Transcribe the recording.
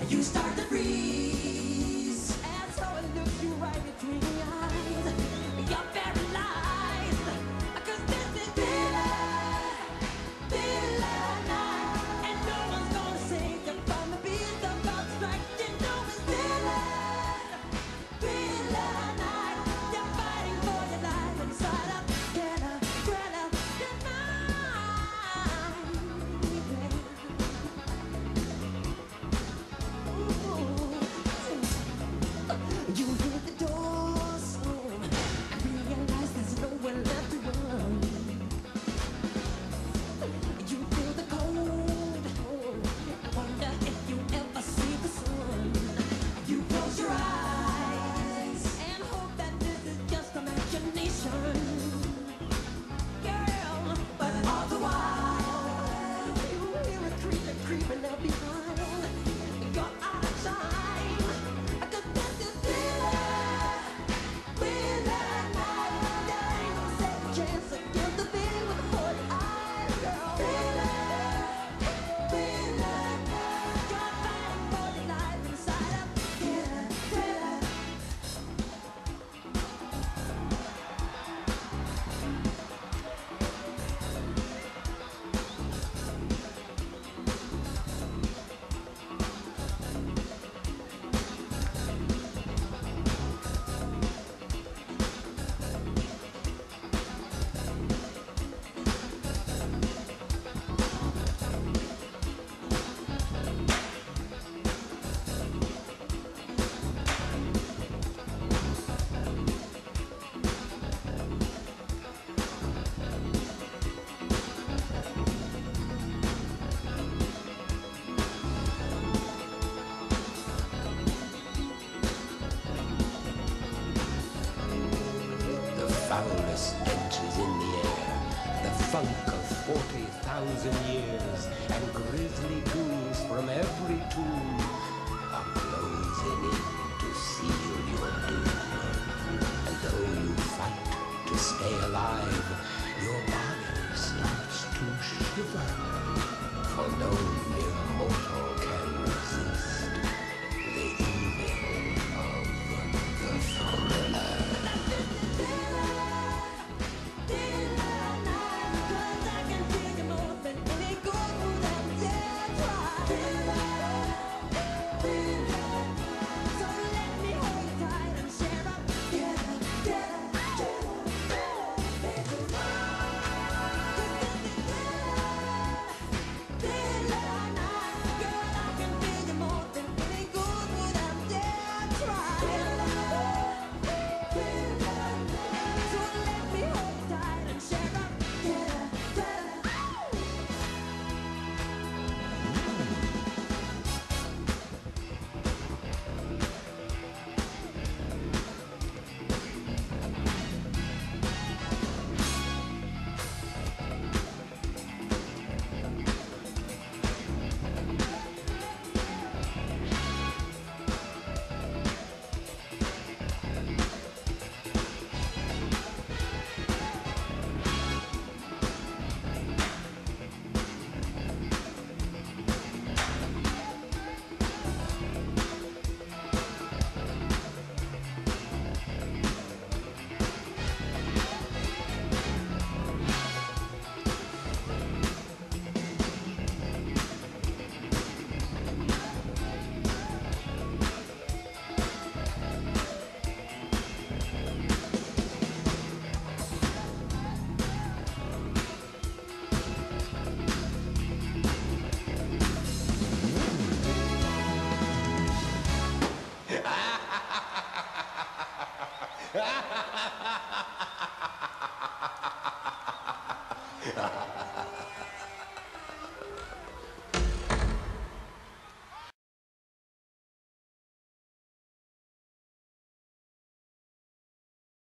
You start to freeze, and so it looks you right between the eyes. You're paralyzed, 'cause this is thriller night, and no one's gonna save you from the beast about to strike. You know it's thriller night. You're fighting for your life inside of thriller night. You hear the door slam and realize there's nowhere left to run. You feel the cold, wonder if you ever see the sun. You close your eyes and hope that this is just imagination, girl. But all the while, you hear a creature creeping up behind. You're out of time, 'cause this is thriller night. There ain't no second chance against the feeling with the 40 eyes, girl. Thriller night. You're fighting for your life inside of thriller. The foulest stenches in the air, the funk of 40,000 years, and grisly ghouls